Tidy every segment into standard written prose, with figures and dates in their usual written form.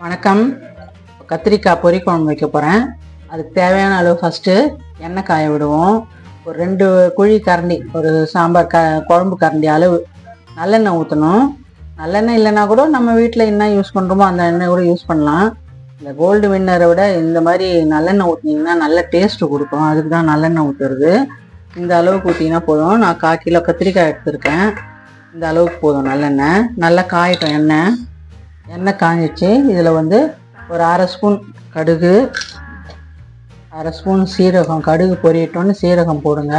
வணக்கம். கத்திரிக்காய் பொரி குழம்பு வைக்க போகிறேன். அதுக்கு தேவையான அளவு ஃபஸ்ட்டு எண்ணெய் காய விடுவோம். ஒரு 2 குழி கரண்டி, ஒரு சாம்பார் குழம்பு கரண்டி அளவு நல்லெண்ணெய் ஊற்றணும். நல்லெண்ணெய் இல்லைன்னா கூட நம்ம வீட்டில் என்ன யூஸ் பண்ணுறோமோ அந்த எண்ணெய் கூட யூஸ் பண்ணலாம். இந்த கோல்டு வின்னரை விட இந்த மாதிரி நல்லெண்ணெய் ஊற்றினீங்கன்னா நல்ல டேஸ்ட்டு கொடுக்கும். அதுக்கு தான் நல்லெண்ணெய் ஊற்றுறது. இந்த அளவுக்கு ஊற்றிங்கன்னா போதும். நான் 1/4 கிலோ கத்திரிக்காய் எடுத்துருக்கேன். இந்த அளவுக்கு போதும் நல்லெண்ணெய். நல்லா காயட்டும் எண்ணெய் காஞ்சிச்சு. இதில் ஒரு 1/2 ஸ்பூன் கடுகு, 1/2 ஸ்பூன் சீரகம். கடுகு பொரியட்டோன்னு சீரகம் போடுங்க.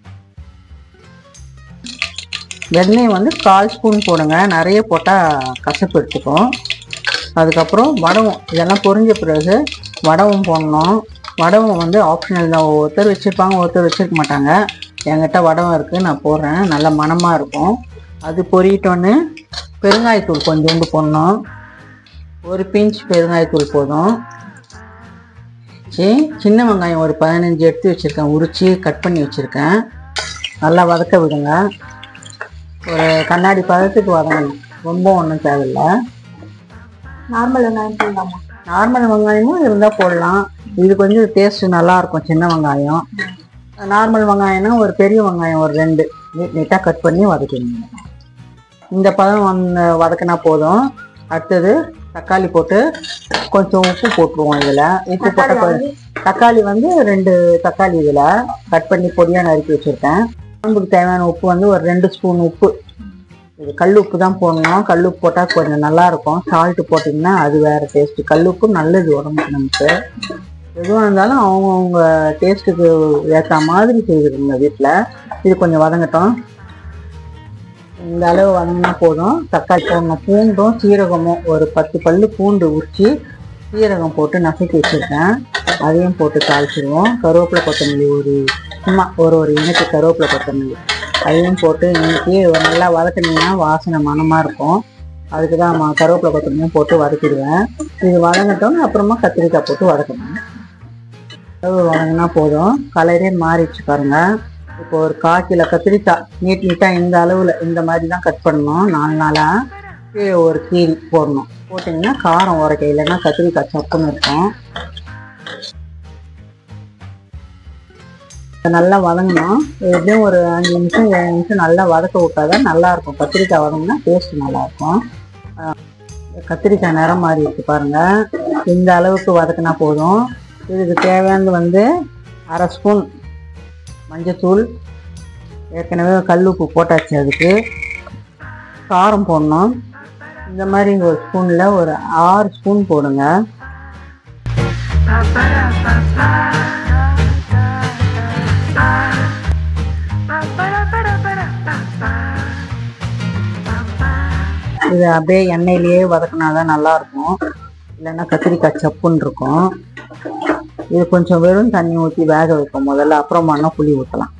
வெண்ணெய் 1/4 ஸ்பூன் போடுங்க. நிறைய போட்டால் கசப்பு எடுத்துக்கும். அதுக்கப்புறம் வடகம், இதெல்லாம் பொரிஞ்ச பிறகு வடகம் போடணும். வடகம் ஆப்ஷனல் தான். ஒருத்தர் வச்சுருப்பாங்க, ஒருத்தர் வச்சுருக்க மாட்டாங்க. என்கிட்ட வடகம் இருக்குது, நான் போடுறேன். நல்ல மணமாக இருக்கும். அது பொரியட்டோன்னு பெருங்காயத்தூள் கொஞ்சோண்டு போடணும். 1 பிஞ்ச் பெருங்காயத்தூள் போதும். சின்ன வெங்காயம் ஒரு 15 எடுத்து வச்சுருக்கேன், உரித்து கட் பண்ணி வச்சுருக்கேன். நல்லா வதக்க விடுங்க. ஒரு கண்ணாடி பதத்துக்கு வதங்கணும், ரொம்ப ஒன்றும் தேவையில்லை. நார்மல் வெங்காயம் போடலாமா? நார்மல் வெங்காயமும் இருந்தால் போடலாம். இது கொஞ்சம் டேஸ்ட்டு நல்லாயிருக்கும். சின்ன வெங்காயம். நார்மல் வெங்காயம்னா ஒரு பெரிய வெங்காயம் ஒரு 2 நீட்டாக கட் பண்ணி வதக்கணும். இந்த பதம் வதக்கினா போதும். அடுத்தது தக்காளி போட்டு கொஞ்சம் உப்பு போட்டுருவோம். இதில் உப்பு போட்ட தக்காளி 2 தக்காளி இதில் கட் பண்ணி பொடியாக நறுக்கி வச்சுருக்கேன். குழம்புக்கு தேவையான உப்பு ஒரு 2 ஸ்பூன் உப்பு. இது கல் உப்பு தான் போடணும். கல் உப்பு போட்டால் கொஞ்சம் நல்லாயிருக்கும். சால்ட்டு போட்டிங்கன்னா அது வேறு டேஸ்ட்டு. கல் உப்பு நல்லது உடம்புக்கு. நமக்கு எதுவாக இருந்தாலும் அவங்கவுங்க டேஸ்ட்டுக்கு ஏற்ற மாதிரி செய்திருங்க வீட்டில். இது கொஞ்சம் வதங்கட்டும். இந்த அளவு வதங்கினா போதும். தக்காளி போடணும். பூண்டும் சீரகமும் ஒரு 10 பல்லு பூண்டு உரித்து சீரகம் போட்டு நசுக்கி வச்சுருக்கேன். அதையும் போட்டு தாளிச்சிடுவோம். கருவேப்பிலை கொத்தமல்லி சும்மா ஒரு இனக்கு கருவேப்பிலை கொத்தமல்லி அதையும் போட்டு இன்றைக்கி நல்லா வதக்கினீங்கன்னா வாசனை மணமாக இருக்கும். அதுக்கு தான் கருவேப்பிலை கொத்தமல்லியும் போட்டு வதக்கிடுவேன். இது வதங்கட்டும். அப்புறமா கத்திரிக்காய் போட்டு வதக்கணும். அளவு வதங்கினா போதும். கலரே மாறிடுச்சு பாருங்கள். இப்போ ஒரு 1/4 கிலோ கத்திரிக்காய் நீட்டாக இந்த அளவில் இந்த மாதிரி தான் கட் பண்ணணும். 4 நாளாக ஒரு கீரி போடணும். போட்டிங்கன்னா காரம் உரைக்க, இல்லைன்னா கத்திரிக்காய் சப்புன்னு இருக்கும். நல்லா வதங்கணும். எப்படியும் ஒரு 5 நிமிஷம் 7 நிமிஷம் நல்லா வதக்க விட்டாதான் நல்லாயிருக்கும். கத்திரிக்காய் வதங்கினா டேஸ்ட்டு நல்லாயிருக்கும். கத்திரிக்காய் நிறம் மாறி இருக்கு பாருங்கள். இந்த அளவுக்கு வதக்கினா போதும். இதுக்கு தேவையானது 1/2 ஸ்பூன் மஞ்சத்தூள். ஏற்கனவே கல் உப்பு போட்டாச்சு. அதுக்கு காரம் போடணும். இந்த மாதிரி ஒரு ஸ்பூனில் ஒரு 6 ஸ்பூன் போடுங்க. இது அப்படியே எண்ணெயிலேயே வதக்கினாதான் நல்லாயிருக்கும். இல்லைன்னா கத்திரிக்காய் சப்புன்னு இருக்கும். இது கொஞ்சம் வெறும் தண்ணி ஊற்றி வேக வைப்போம் முதல்ல. அப்புறமா புளி ஊற்றலாம்.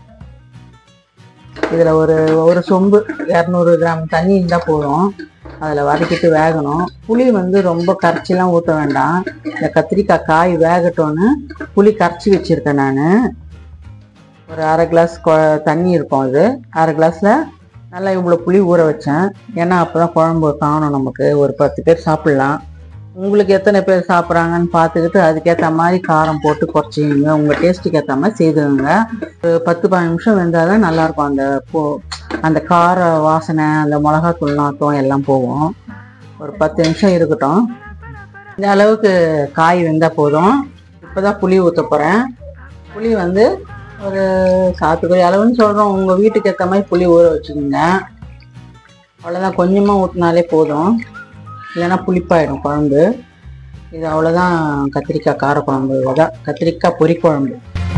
இதில் ஒரு சொம்பு 200 கிராம் தண்ணி இருந்தால் போதும். அதில் வதக்கிட்டு வேகணும். புளி ரொம்ப கரைச்சிலாம் ஊற்ற வேண்டாம். இந்த கத்திரிக்காய் காய் வேகட்டோன்னு புளி கரைச்சி வச்சுருக்கேன் நான். ஒரு 1/2 கிளாஸ் தண்ணி இருக்கும். அது 1/2 கிளாஸில் நல்லா இவ்வளோ புளி ஊற வச்சேன். ஏன்னா அப்போ தான் குழம்பு காணும். நமக்கு ஒரு 10 பேர் சாப்பிட்லாம். உங்களுக்கு எத்தனை பேர் சாப்பிட்றாங்கன்னு பார்த்துக்கிட்டு அதுக்கேற்ற மாதிரி காரம் போட்டு குறைச்சிங்க. உங்கள் டேஸ்ட்டுக்கு ஏற்ற மாதிரி செய்துங்க. ஒரு 10-15 நிமிஷம் வெந்தால் தான் நல்லாயிருக்கும். அந்த கார வாசனை, அந்த மிளகாத்தூள் நாத்தம் எல்லாம் போகும். ஒரு 10 நிமிஷம் இருக்கட்டும். இந்த அளவுக்கு காய் வெந்தால் போதும். இப்போ தான் புளி ஊற்ற போகிறேன். புளி ஒரு சாத்துக்குடி அளவுன்னு சொல்கிறோம். உங்கள் வீட்டுக்கு ஏற்ற மாதிரி புளி ஊற வச்சுக்கோங்க. அவ்வளோதான். கொஞ்சமாக ஊற்றினாலே போதும். இல்லைன்னா புளிப்பாயிடும் குழம்பு. இது அவ்வளோதான். கத்திரிக்காய் காரக்குழம்பு. இதான் கத்திரிக்காய் பொரி குழம்பு.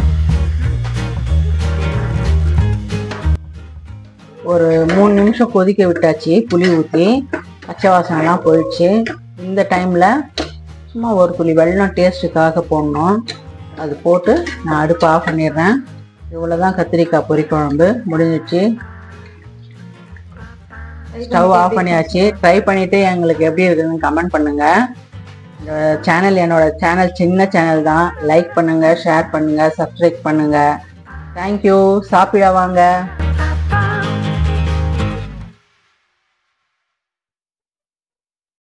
ஒரு 3 நிமிஷம் கொதிக்க விட்டாச்சு. புளி ஊற்றி பச்சை வாசனைலாம் போயிடுச்சு. இந்த டைமில் சும்மா ஒரு துளி வெல்லம் டேஸ்ட்டுக்காக போடணும். அது போட்டு நான் அடுப்பு ஆஃப் பண்ணிடுறேன். இவ்வளோதான் கத்திரிக்காய் பொரி குழம்பு முடிஞ்சிச்சு. ஸ்டவ் ஆஃப் பண்ணியாச்சு. ட்ரை பண்ணிவிட்டு எங்களுக்கு எப்படி இருக்குதுன்னு கமெண்ட் பண்ணுங்கள். இந்த சேனல் என்னோட சேனல் சின்ன சேனல் தான். லைக் பண்ணுங்கள், ஷேர் பண்ணுங்கள், சப்ஸ்கிரைப் பண்ணுங்கள். தேங்க்யூ. சாப்பிட வாங்க.